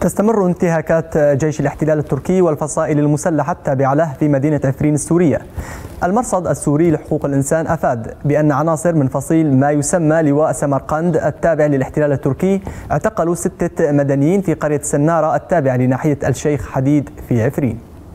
تستمر انتهاكات جيش الاحتلال التركي والفصائل المسلحة التابعة له في مدينة عفرين السورية. المرصد السوري لحقوق الإنسان أفاد بأن عناصر من فصيل ما يسمى لواء سمرقند التابع للاحتلال التركي اعتقلوا 6 مدنيين في قرية سنارة التابعة لناحية الشيخ حديد في عفرين.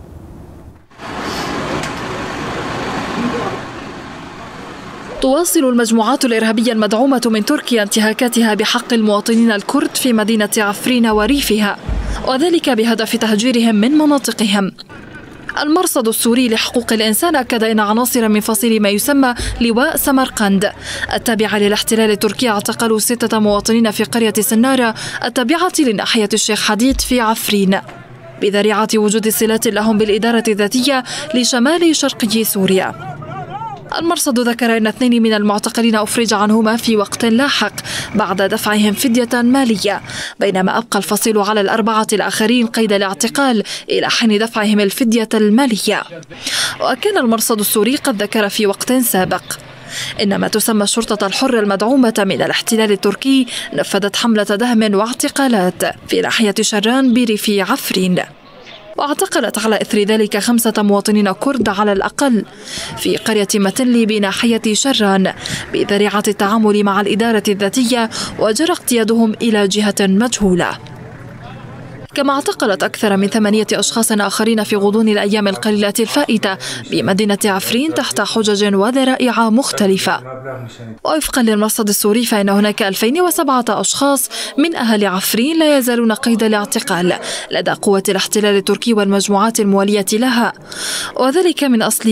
تواصل المجموعات الإرهابية المدعومة من تركيا انتهاكاتها بحق المواطنين الكرد في مدينة عفرين وريفها، وذلك بهدف تهجيرهم من مناطقهم. المرصد السوري لحقوق الإنسان أكد أن عناصر من فصيل ما يسمى لواء سمرقند التابعة للاحتلال التركي اعتقلوا 6 مواطنين في قرية سنارة التابعة لناحية الشيخ حديد في عفرين بذريعة وجود صلات لهم بالإدارة الذاتية لشمال شرقي سوريا. المرصد ذكر أن 2 من المعتقلين أفرج عنهما في وقت لاحق بعد دفعهم فدية مالية، بينما أبقى الفصيل على 4 الآخرين قيد الاعتقال إلى حين دفعهم الفدية المالية. وكان المرصد السوري قد ذكر في وقت سابق إن ما تسمى الشرطة الحرة المدعومة من الاحتلال التركي نفذت حملة دهم واعتقالات في ناحية شران بريف عفرين، واعتقلت على إثر ذلك 5 مواطنين كرد على الأقل في قرية متنلي بناحية شران بذريعة التعامل مع الإدارة الذاتية، وجرى اقتيادهم إلى جهة مجهولة. كما اعتقلت أكثر من 8 أشخاص آخرين في غضون الأيام القليلة الفائتة بمدينة عفرين تحت حجج وذرائع مختلفة. ووفقا للمرصد السوري فإن هناك 2007 أشخاص من أهل عفرين لا يزالون قيد الاعتقال لدى قوة الاحتلال التركي والمجموعات الموالية لها، وذلك من أصل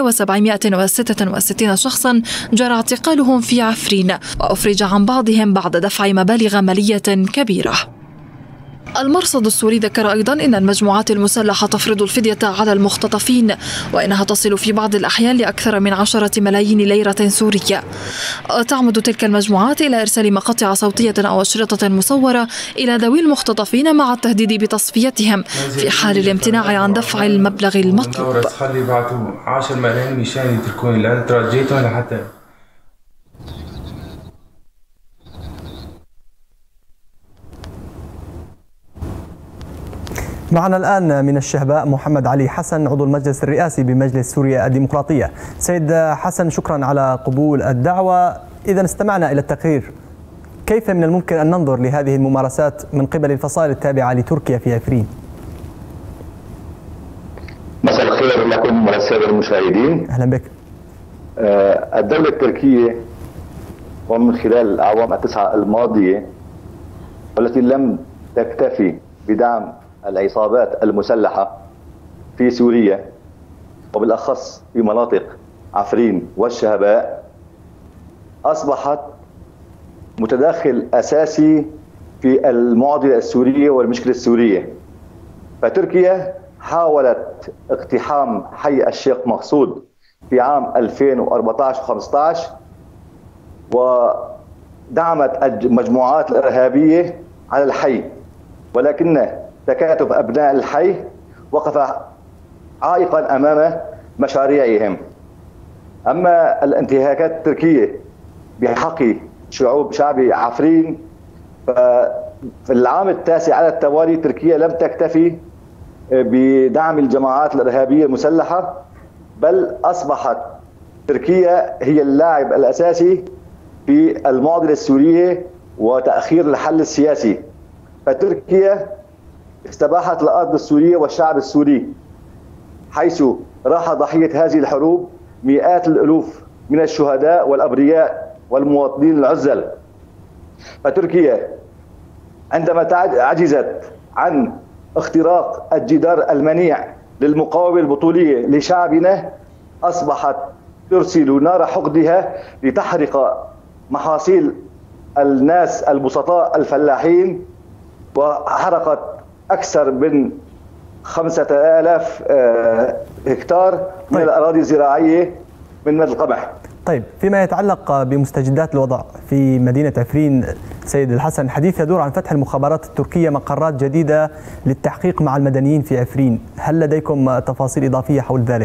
2766 شخصا جرى اعتقالهم في عفرين، وأفرج عن بعضهم بعد دفع مبالغ مالية كبيرة. المرصد السوري ذكر أيضا أن المجموعات المسلحة تفرض الفدية على المختطفين، وإنها تصل في بعض الأحيان لأكثر من 10 ملايين ليرة سورية. تعمد تلك المجموعات إلى إرسال مقاطع صوتية أو أشرطة مصورة إلى ذوي المختطفين مع التهديد بتصفيتهم في حال الامتناع عن دفع المبلغ المطلوب. خلي بعتوا 10 ملايين مشان يتركوني لأن ترجيتهم لحتى. معنا الآن من الشهباء محمد علي حسن عضو المجلس الرئاسي بمجلس سوريا الديمقراطية. سيد حسن، شكرا على قبول الدعوة. إذا استمعنا إلى التقرير، كيف من الممكن أن ننظر لهذه الممارسات من قبل الفصائل التابعة لتركيا في عفرين؟ مساء الخير لكم والسادة المشاهدين. أهلا بك. الدولة التركية ومن خلال الأعوام ال9 الماضية والتي لم تكتفي بدعم العصابات المسلحة في سوريا وبالأخص في مناطق عفرين والشهباء، أصبحت متداخل أساسي في المعضلة السورية والمشكلة السورية. فتركيا حاولت اقتحام حي الشيخ مقصود في عام 2014 و15 ودعمت المجموعات الإرهابية على الحي، ولكن تكاتف أبناء الحي وقف عائقا أمام مشاريعهم. أما الانتهاكات التركية بحق شعب عفرين، ففي العام التاسع على التوالي تركيا لم تكتفي بدعم الجماعات الإرهابية المسلحة، بل أصبحت تركيا هي اللاعب الأساسي في المعضلة السورية وتأخير الحل السياسي. فتركيا استباحت الأرض السورية والشعب السوري، حيث راح ضحية هذه الحروب مئات الألوف من الشهداء والأبرياء والمواطنين العزل. فتركيا عندما عجزت عن اختراق الجدار المنيع للمقاومة البطولية لشعبنا، أصبحت ترسل نار حقدها لتحرق محاصيل الناس البسطاء الفلاحين، وحرقت أكثر من 5000 هكتار من الأراضي الزراعية من مد القمح. طيب، فيما يتعلق بمستجدات الوضع في مدينة عفرين سيد الحسن، حديث يدور عن فتح المخابرات التركية مقرات جديدة للتحقيق مع المدنيين في عفرين، هل لديكم تفاصيل إضافية حول ذلك؟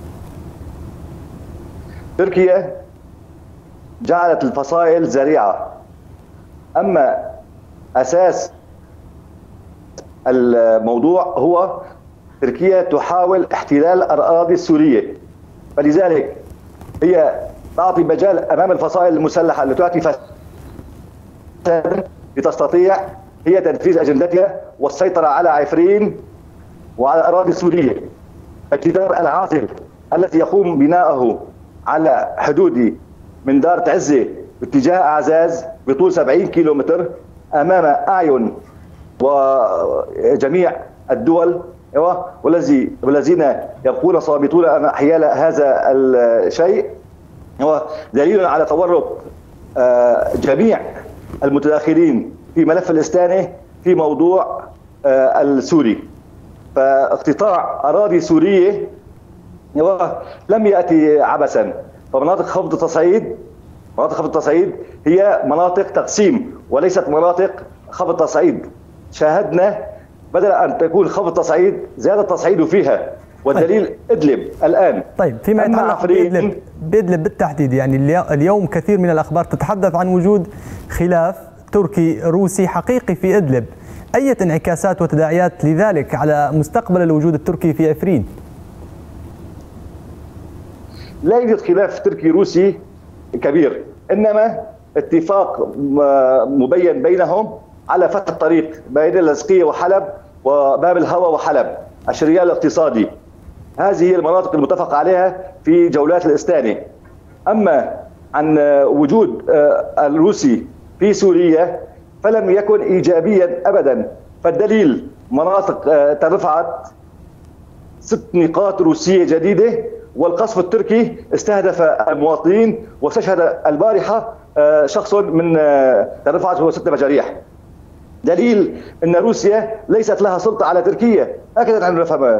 تركيا جعلت الفصائل ذريعة، أما أساس الموضوع هو تركيا تحاول احتلال الأراضي السورية، فلذلك هي تعطي مجال أمام الفصائل المسلحة التي تعطي فساد لتستطيع هي تنفيذ أجندتها والسيطرة على عفرين وعلى الأراضي السورية. الجدار العازل الذي يقوم بناءه على حدود من دار تعزة باتجاه أعزاز بطول 70 كيلومتر أمام أعين وجميع الدول والذين يبقون صامتون حيال هذا الشيء، هو دليل على تورط جميع المتداخلين في ملف الإستانة في موضوع السوري. فاقتطاع أراضي سورية لم يأتي عبثا، فمناطق خفض التصعيد هي مناطق تقسيم وليست مناطق خفض تصعيد. شاهدنا بدل أن تكون خفض تصعيد زاد التصعيد فيها، والدليل إدلب الآن. طيب فيما يتعلق بإدلب بالتحديد، يعني اليوم كثير من الأخبار تتحدث عن وجود خلاف تركي روسي حقيقي في إدلب، أي انعكاسات وتداعيات لذلك على مستقبل الوجود التركي في عفرين؟ لا يوجد خلاف تركي روسي كبير، إنما اتفاق مبين بينهم على فتح الطريق بين اللاذقية وحلب وباب الهوى وحلب، الشريان الاقتصادي. هذه هي المناطق المتفق عليها في جولات الإستانة. أما عن وجود الروسي في سوريا فلم يكن إيجابيا أبدا، فالدليل مناطق ترفعت 6 نقاط روسية جديدة، والقصف التركي استهدف المواطنين واستشهد البارحة شخص من ترفعت هو 6 مجاريح. دليل أن روسيا ليست لها سلطة على تركيا، هكذا نحن نفهمها.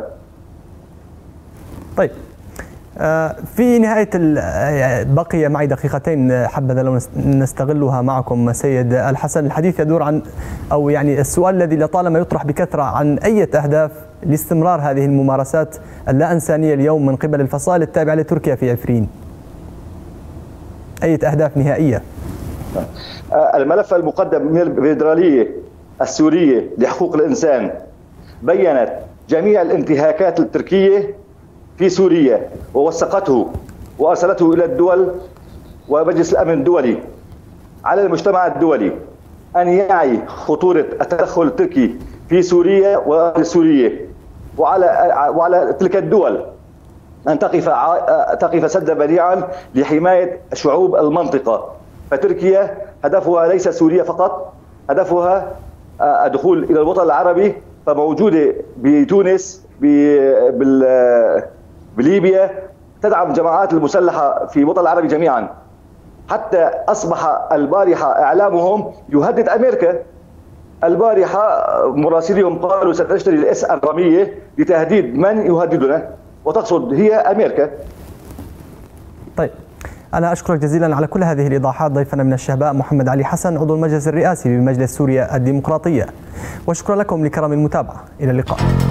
طيب في نهاية بقي معي دقيقتين حبذا لو نستغلها معكم سيد الحسن. الحديث يدور عن أو يعني السؤال الذي لطالما يطرح بكثرة عن أي أهداف لاستمرار هذه الممارسات اللا إنسانية اليوم من قبل الفصائل التابعة لتركيا في عفرين، أي أهداف نهائية؟ الملف المقدم من الفيدرالية السورية لحقوق الإنسان بيّنت جميع الانتهاكات التركية في سوريا ووثقته وأرسلته إلى الدول ومجلس الأمن الدولي. على المجتمع الدولي أن يعي خطورة التدخل التركي في سوريا والسورية، وعلى تلك الدول أن تقف سدا منيعا لحماية شعوب المنطقة. فتركيا هدفها ليس سوريا فقط، هدفها الدخول إلى الوطن العربي، فموجودة بتونس بليبيا، تدعم جماعات المسلحة في الوطن العربي جميعا، حتى أصبح البارحة إعلامهم يهدد أمريكا. البارحة مراسليهم قالوا سنشتري الإس الرامية لتهديد من يهددنا، وتقصد هي أمريكا. طيب أنا أشكرك جزيلا على كل هذه الإيضاحات ضيفنا من الشهباء محمد علي حسن عضو المجلس الرئاسي بمجلس سوريا الديمقراطية، وشكرا لكم لكرم المتابعة. إلى اللقاء.